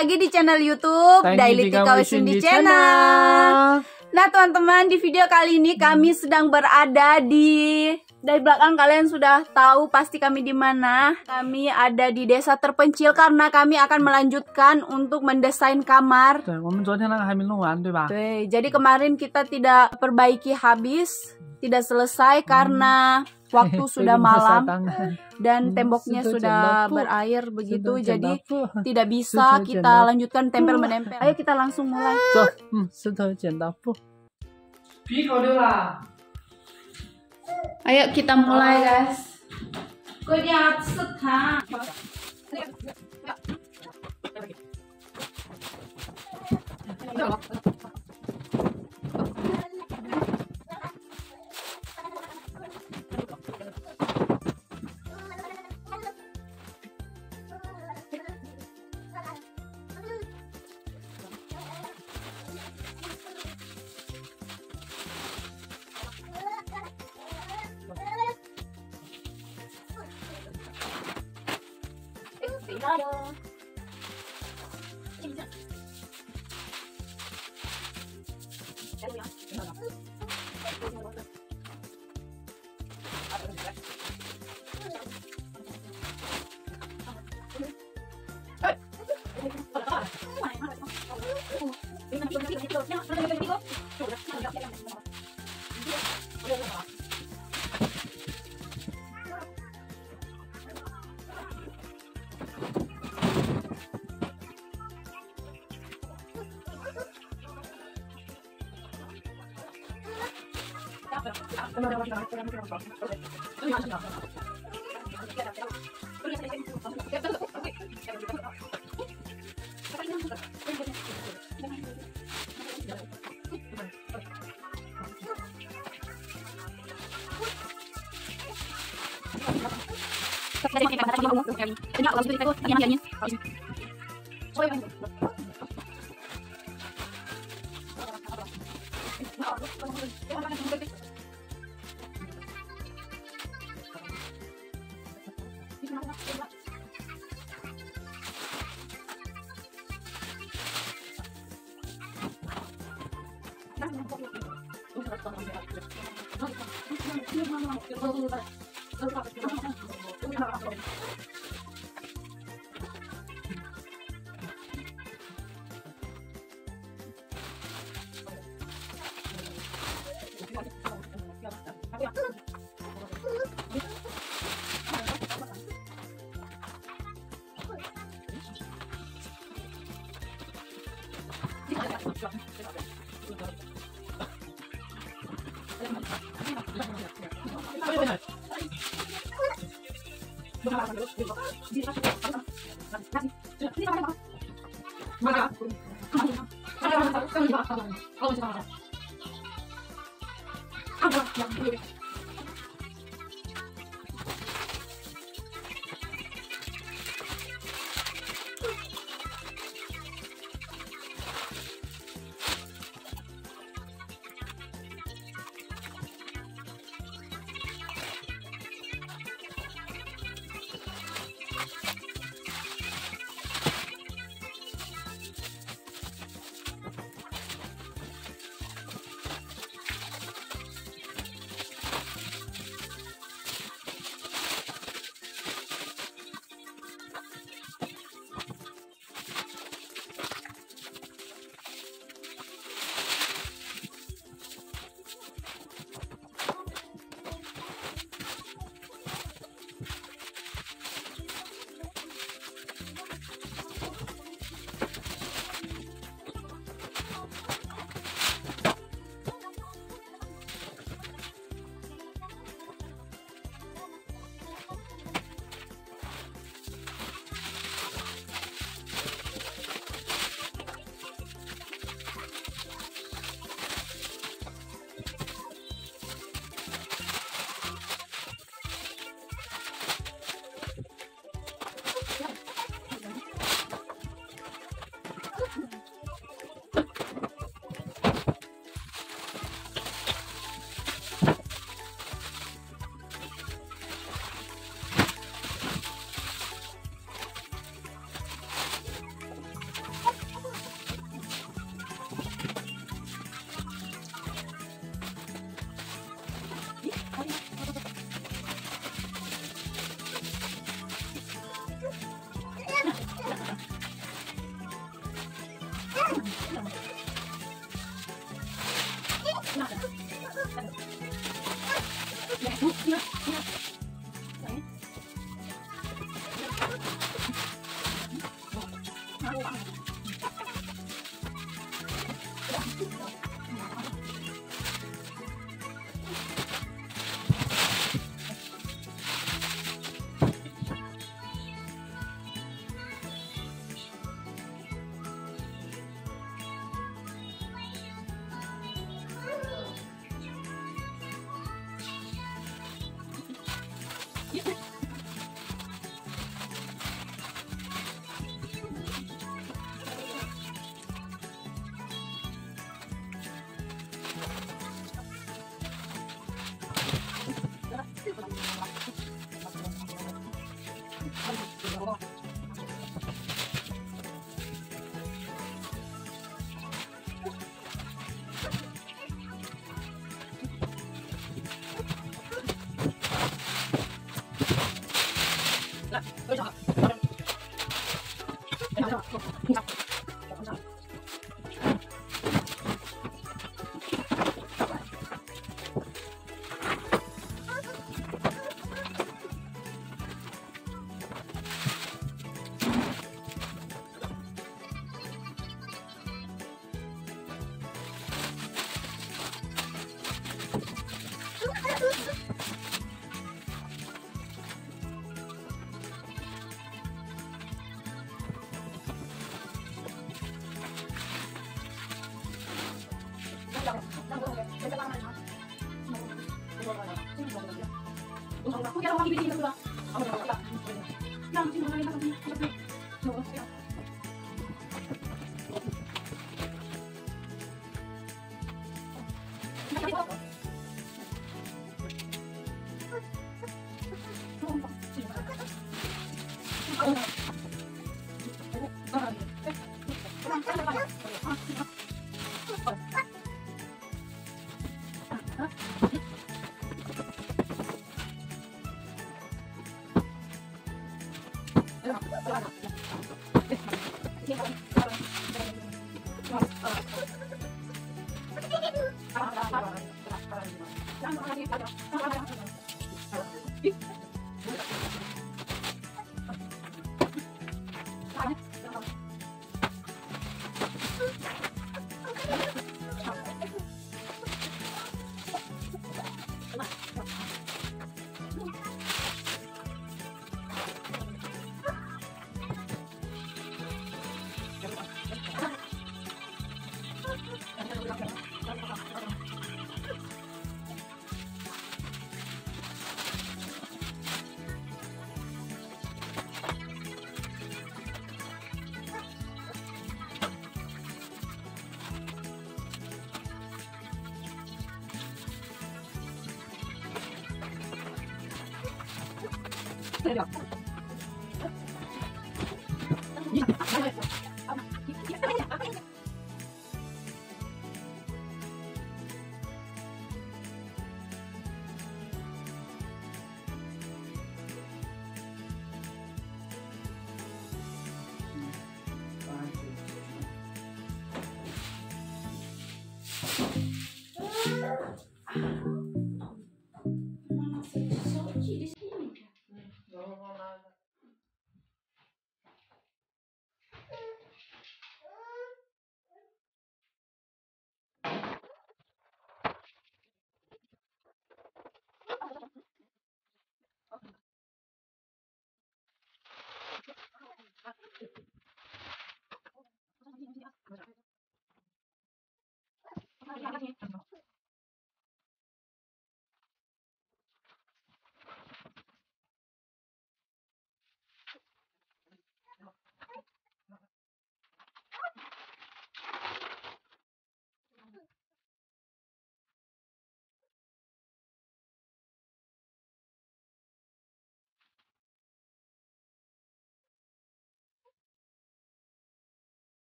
lagi di channel YouTube Daily Tika Wisundi Channel. Nah teman-teman, di video kali ini kami sedang berada dari belakang kalian sudah tahu pasti kami di mana. Kami ada di desa terpencil karena kami akan melanjutkan untuk mendesain kamar. Jadi kemarin kita tidak perbaiki habis, tidak selesai karena waktu sudah malam dan temboknya sudah berair begitu, jadi tidak bisa kita lanjutkan tempel-menempel. Ayo kita langsung mulai. Ayo kita mulai guys.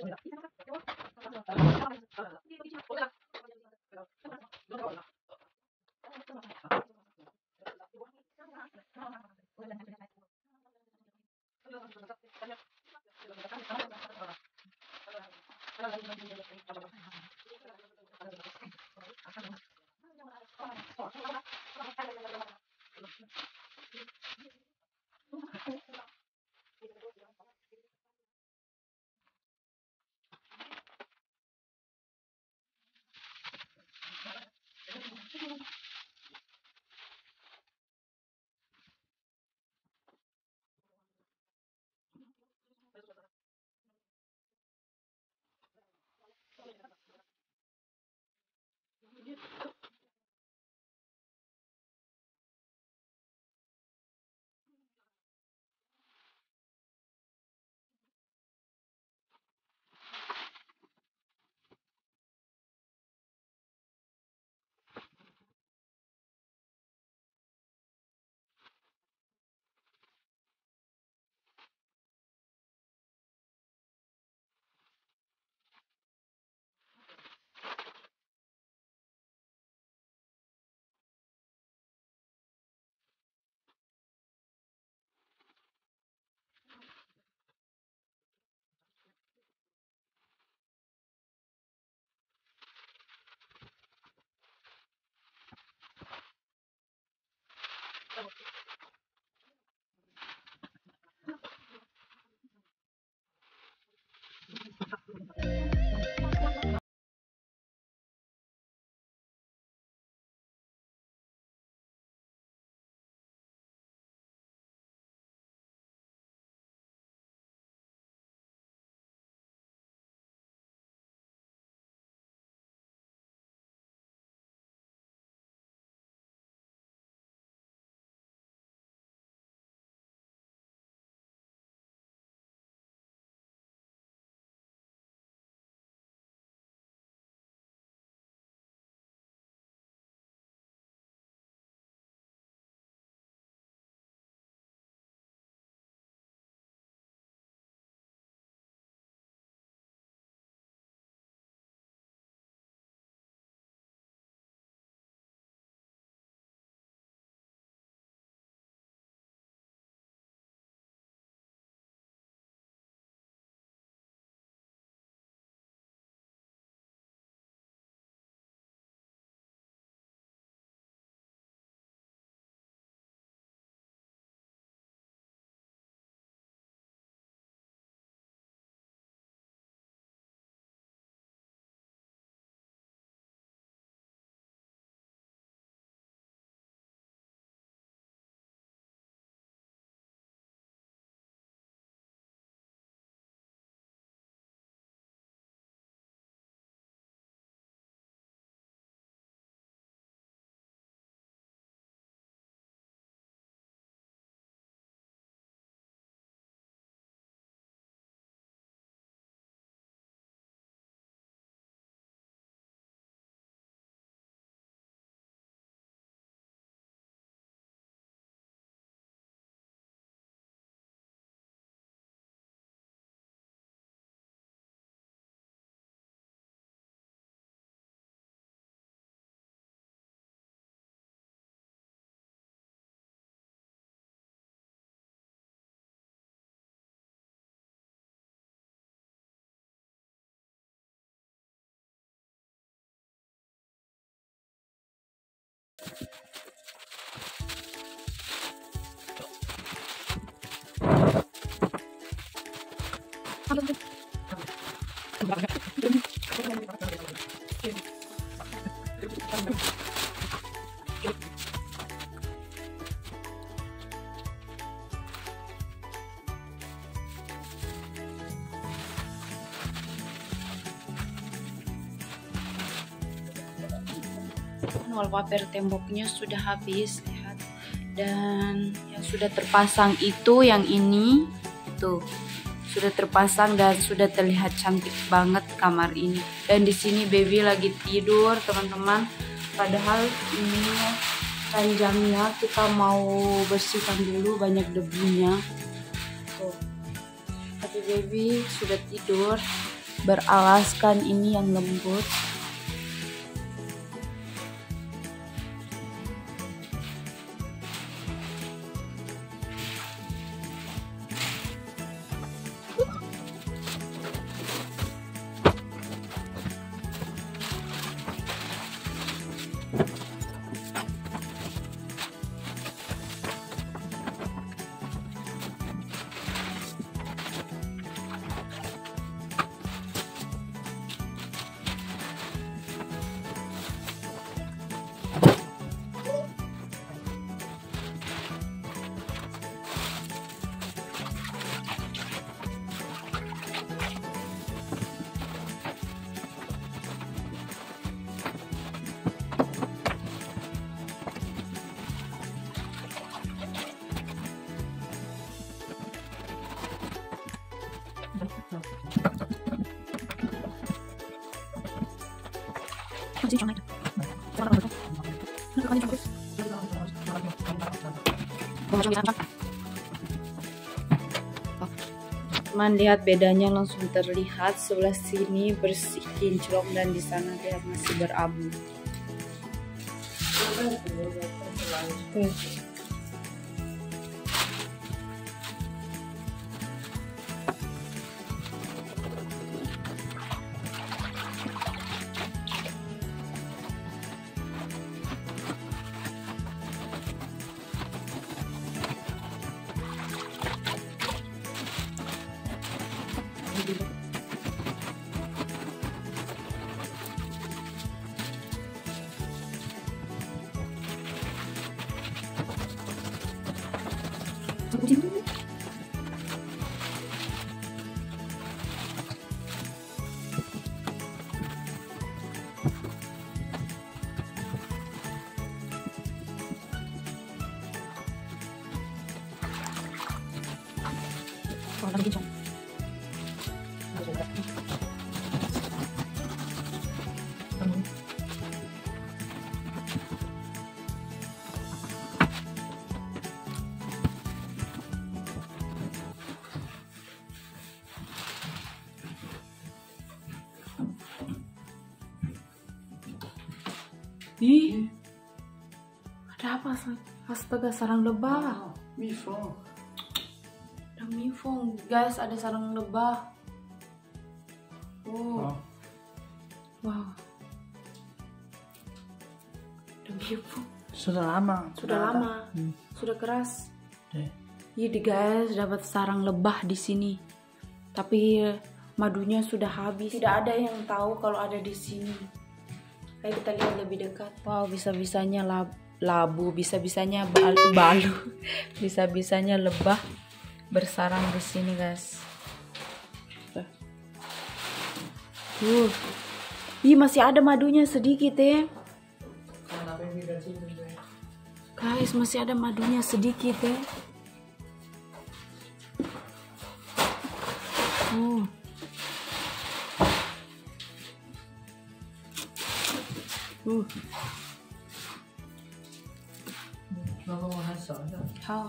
Wallpaper temboknya sudah habis, lihat. Dan yang sudah terpasang itu yang ini tuh sudah terpasang dan sudah terlihat cantik banget kamar ini. Dan di sini baby lagi tidur, teman-teman. Padahal ini kan jamnya kita mau bersihkan dulu, banyak debunya. Tuh. Tapi baby sudah tidur beralaskan ini yang lembut. Teman lihat bedanya langsung terlihat, sebelah sini bersih kinclong dan di sana lihat masih berabu. Ih, ada apa? Astaga, sarang lebah. Mifong. Ada mifong, guys, ada sarang lebah. Oh. Wow. Ada mifong. Sudah lama. Sudah keras. Jadi guys, dapat sarang lebah di sini. Tapi madunya sudah habis. Tidak ada yang tahu kalau ada di sini. Ayo kita lihat lebih dekat. Wow, bisa-bisanya labu, bisa-bisanya balu, bisa-bisanya lebah bersarang di sini, guys. Ih, masih ada madunya sedikit ya. Guys, masih ada madunya sedikit ya. Hao.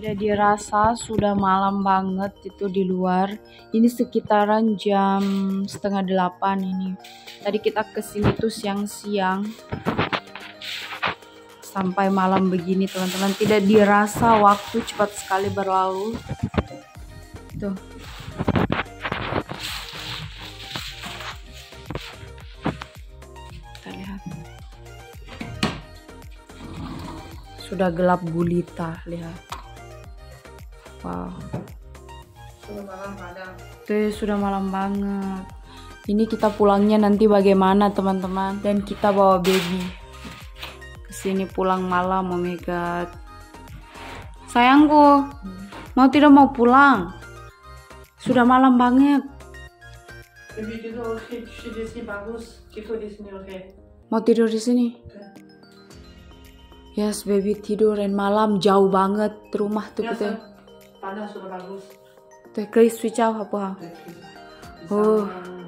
Tidak dirasa sudah malam banget itu di luar. Ini sekitaran jam 7:30 ini. Tadi kita kesini tuh siang-siang sampai malam begini teman-teman. Tidak dirasa waktu cepat sekali berlalu. Tuh. Kita lihat. Sudah gelap gulita, lihat. Wow. Sudah malam padang. Tuh, sudah malam banget. Ini kita pulangnya nanti bagaimana teman-teman? Dan kita bawa baby kesini pulang malam. Oh my god. Sayangku, mau tidak mau pulang? Sudah malam banget. Baby tidur oke, di sini bagus. Tidur di sini oke. Mau tidur di sini? Yes, baby tidur dan malam jauh banget rumah tuh kita. Panas sudah bagus. Tuh, Chris switch off apa? Oh.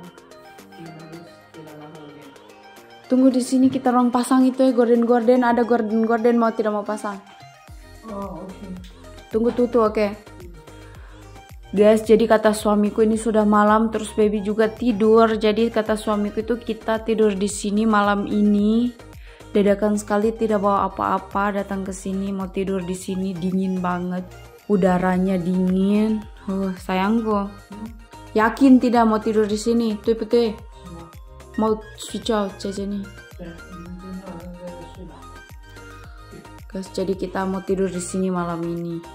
Tunggu di sini kita orang pasang itu ya gorden-gorden, ada gorden-gorden mau tidak mau pasang. Oh, oke. Tunggu tuh oke. Guys, jadi kata suamiku ini sudah malam terus baby juga tidur. Jadi kata suamiku itu kita tidur di sini malam ini. Dadakan sekali tidak bawa apa-apa datang ke sini mau tidur di sini dingin banget. Udaranya dingin. Sayangku. Yakin tidak mau tidur di sini? Tuh putih. Mau switch out saja nih. Guys, jadi kita mau tidur di sini malam ini.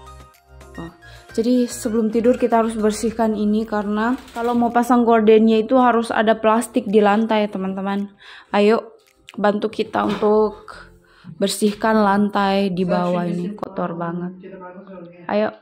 Jadi sebelum tidur kita harus bersihkan ini karena kalau mau pasang gordennya itu harus ada plastik di lantai teman-teman. Ayo bantu kita untuk bersihkan lantai di bawah ini kotor banget. Ayo.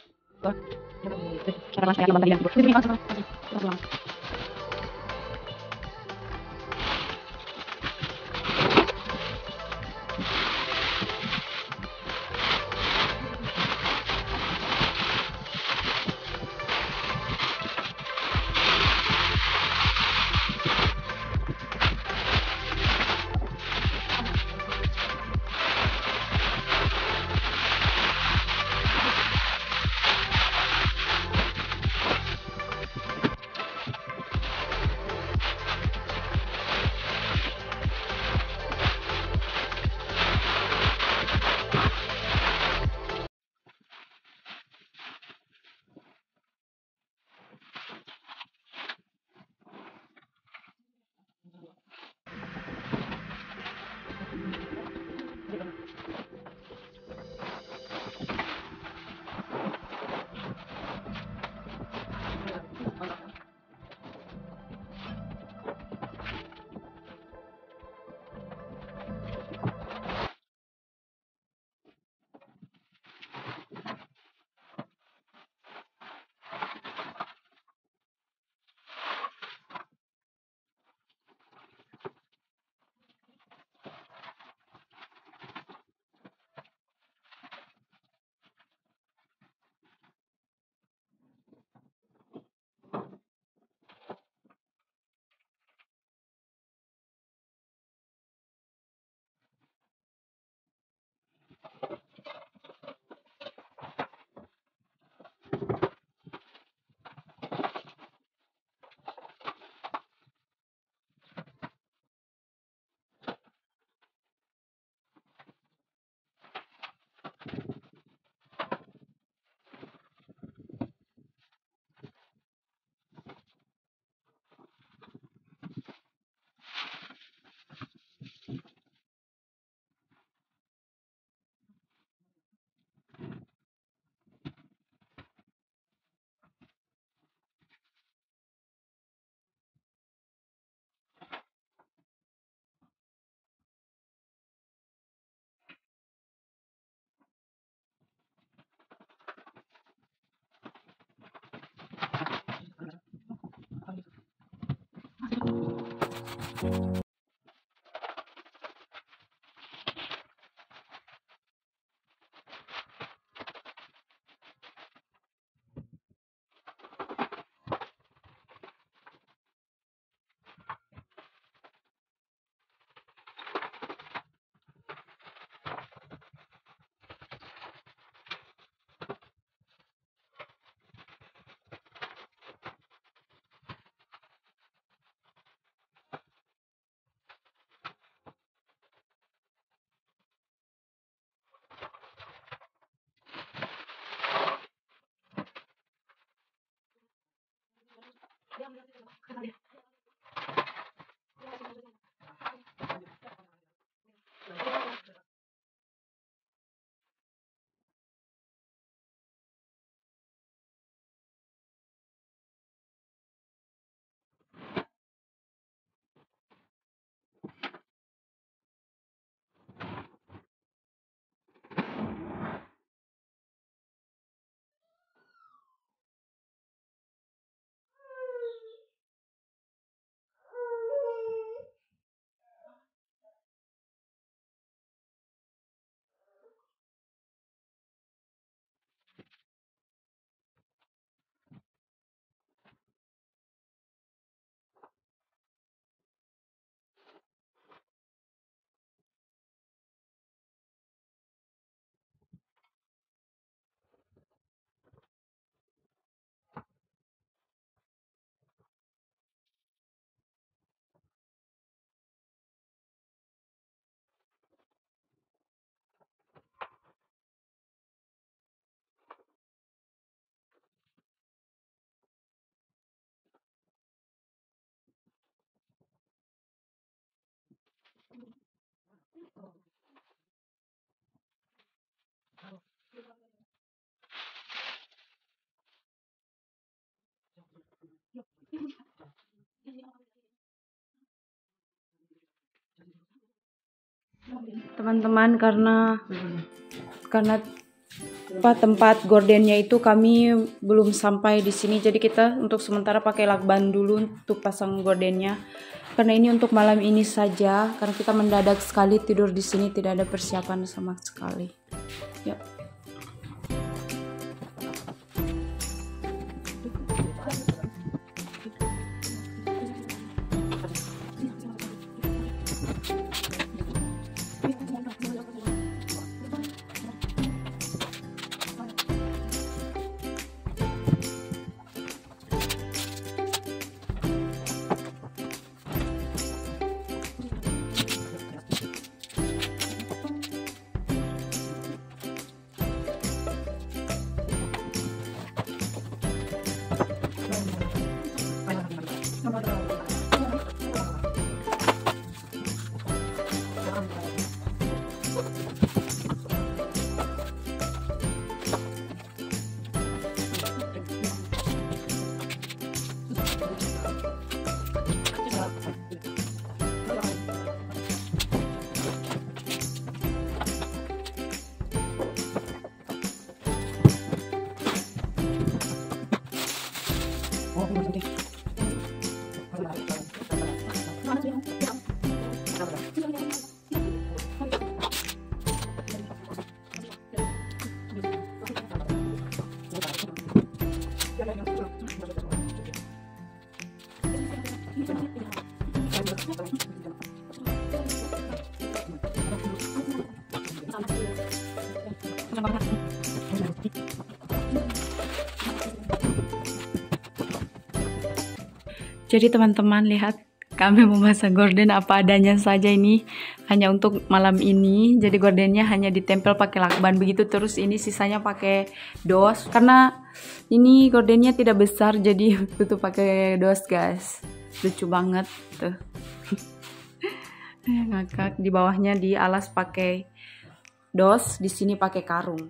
Teman-teman, karena tempat gordennya itu kami belum sampai di sini, jadi kita untuk sementara pakai lakban dulu untuk pasang gordennya. Karena ini untuk malam ini saja, karena kita mendadak sekali tidur di sini, tidak ada persiapan sama sekali. Ya. Jadi teman-teman lihat, kami memasak gorden apa adanya saja ini, hanya untuk malam ini. Jadi gordennya hanya ditempel pakai lakban begitu, terus ini sisanya pakai dos. Karena ini gordennya tidak besar, jadi butuh pakai dos guys. Lucu banget tuh. Ngakak. Di bawahnya dialas pakai dos, di sini pakai karung.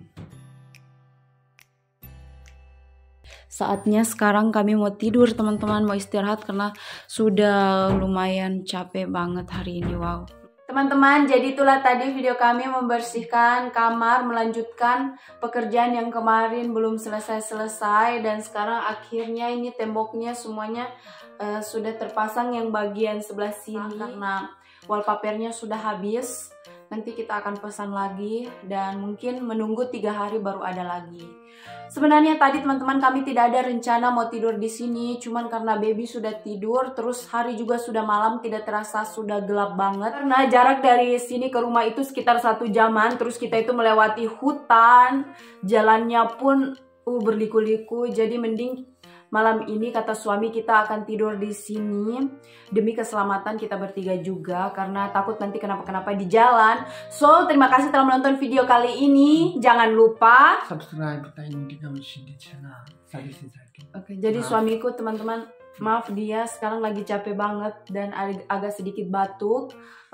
Saatnya sekarang kami mau tidur teman-teman, mau istirahat karena sudah lumayan capek banget hari ini. Wow. Teman-teman, jadi itulah tadi video kami membersihkan kamar, melanjutkan pekerjaan yang kemarin belum selesai-selesai, dan sekarang akhirnya ini temboknya semuanya sudah terpasang yang bagian sebelah sini karena wallpapernya sudah habis. Nanti kita akan pesan lagi dan mungkin menunggu 3 hari baru ada lagi. Sebenarnya tadi teman-teman kami tidak ada rencana mau tidur di sini, cuman karena baby sudah tidur, terus hari juga sudah malam, tidak terasa sudah gelap banget. Karena jarak dari sini ke rumah itu sekitar 1 jaman, terus kita itu melewati hutan, jalannya pun berliku-liku, jadi mending malam ini kata suami kita akan tidur di sini demi keselamatan kita bertiga juga, karena takut nanti kenapa-kenapa di jalan. So, terima kasih telah menonton video kali ini. Jangan lupa subscribe di channel. Oke, jadi suamiku teman-teman, maaf dia sekarang lagi capek banget dan agak sedikit batuk.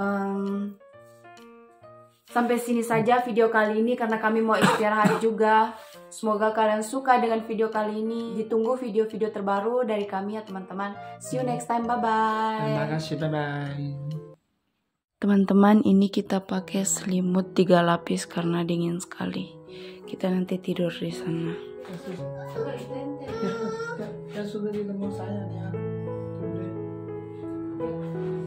Sampai sini saja video kali ini karena kami mau istirahat juga. Semoga kalian suka dengan video kali ini. Ditunggu video-video terbaru dari kami ya teman-teman. See you next time, bye-bye. Terima kasih, bye-bye. Teman-teman, ini kita pakai selimut 3 lapis karena dingin sekali. Kita nanti tidur di sana. Ya sudah di lemur saya ya.